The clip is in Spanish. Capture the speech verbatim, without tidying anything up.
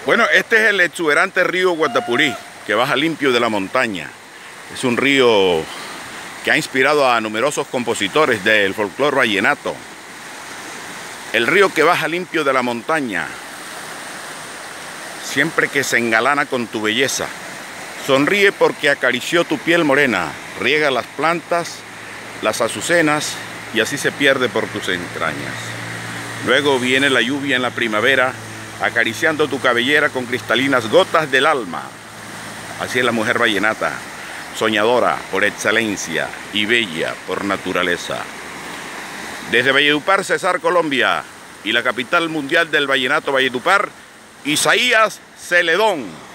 Bueno, este es el exuberante río Guatapurí, que baja limpio de la montaña. Es un río que ha inspirado a numerosos compositores del folclore vallenato. El río que baja limpio de la montaña, siempre que se engalana con tu belleza. Sonríe porque acarició tu piel morena, riega las plantas, las azucenas, y así se pierde por tus entrañas. Luego viene la lluvia en la primavera, acariciando tu cabellera con cristalinas gotas del alma. Así es la mujer vallenata, soñadora por excelencia y bella por naturaleza. Desde Valledupar, Cesar, Colombia, y la capital mundial del vallenato, Valledupar, Isaías Celedón.